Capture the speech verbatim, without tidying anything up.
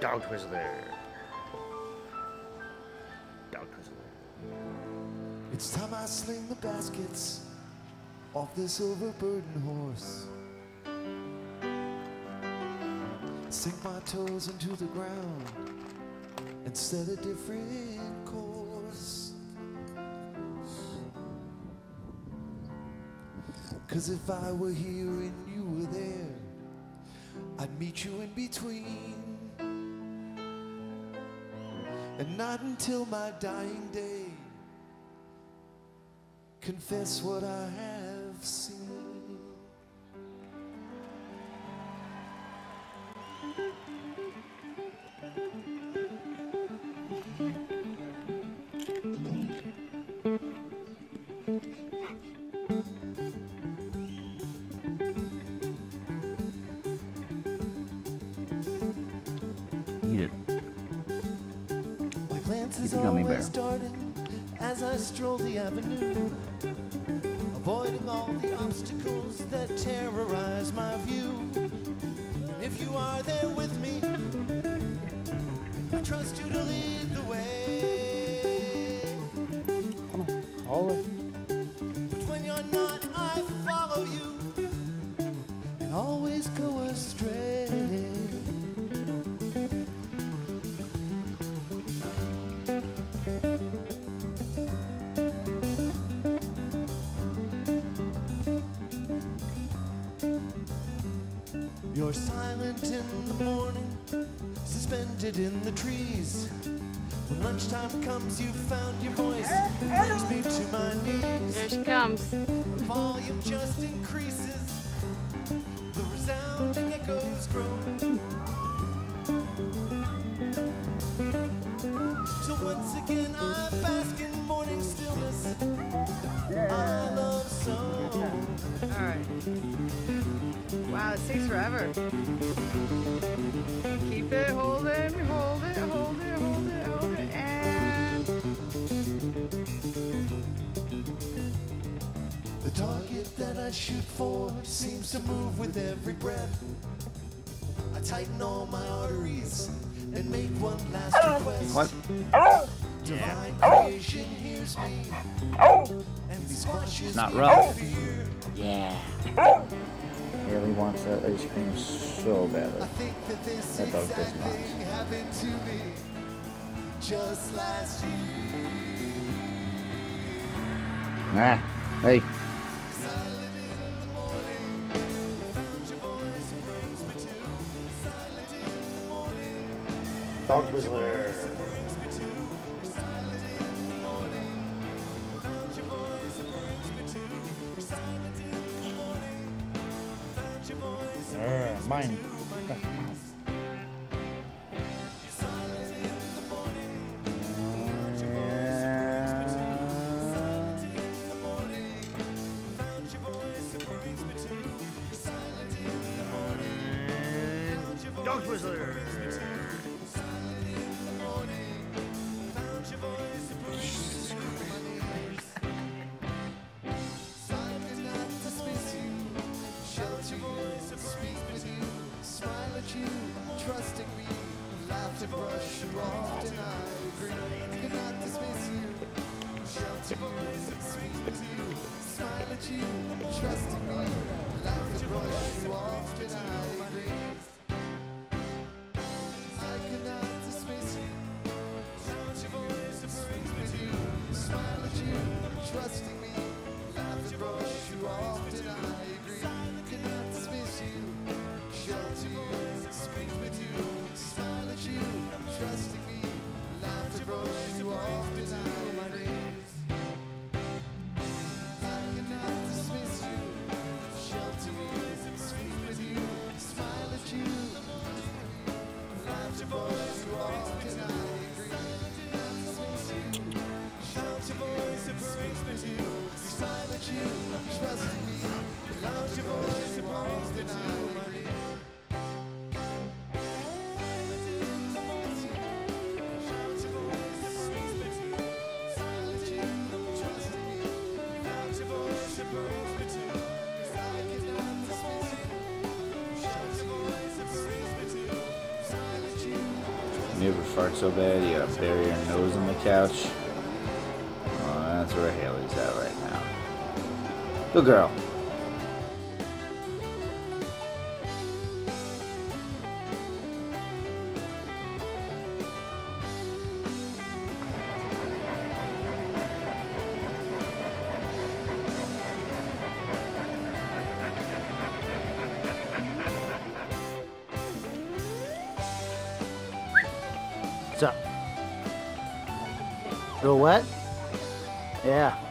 Dog Twizzler. Dog Twizzler. It's time I sling the baskets off this overburdened horse. Sink my toes into the ground and set a different course. 'Cause if I were here and you were there, I'd meet you in between. And not until my dying day confess what I have seen. Eat it. My glance is gummy bear. always darting as I stroll the avenue, avoiding all the obstacles that terrorize my view. And if you are there with me, I trust you to lead the way. Come on, all of it. But when you're not, I follow you and always go astray. You're silent in the morning, suspended in the trees. When lunchtime comes, you've found your voice, brings me to my knees. There she comes. The volume just increases, the resounding echoes grow. Till once again I bask in morning stillness. I love so. Alright. Wow, this takes forever. Keep it, hold it, hold it, hold it, hold it, hold it, and... The target that I shoot for seems to move with every breath. I tighten all my arteries and make one last request. What? Divine creation hears me and squashes Not me rough. with fear. Yeah. Haley wants that ice cream so badly. I think that this That dog exact does not. thing happened to me just last year. Ah, hey. Silent in the morning, found your voice and brings me to. Silent in the morning, Dog Twizzler. brings me to. Silent in the morning, found your voice and brings me to. Silent in the morning, found your voice and Uh, mine. silent in the morning, Uh, silent in the morning, found your voice and brings me to. Silent in the morning, found your Dog voice and Twizzler. brings me to. Silent in the morning, found your voice and brings me to my knees. Silent not dismiss you, shelter you, speak with you, smile at you, trusting me, laugh to brush you off, and I agree. Cannot dismiss you, shelter voice and speak with you, smile at you, trusting me, laugh to brush you off, and I agree. I cannot dismiss you, shelter voice and speak with you, smile at you, trusting me, laugh to brush you off, and I agree. Cannot dismiss you, shelter you, speak with you, smile at you, trusting me, laugh to brush you off, and I agree. I cannot dismiss you, shelter you, speak with you, smile at you, You ever fart so bad you gotta bury your nose in the couch? Oh, that's where Haley's at right now. Good girl. What's up? Go what? Yeah.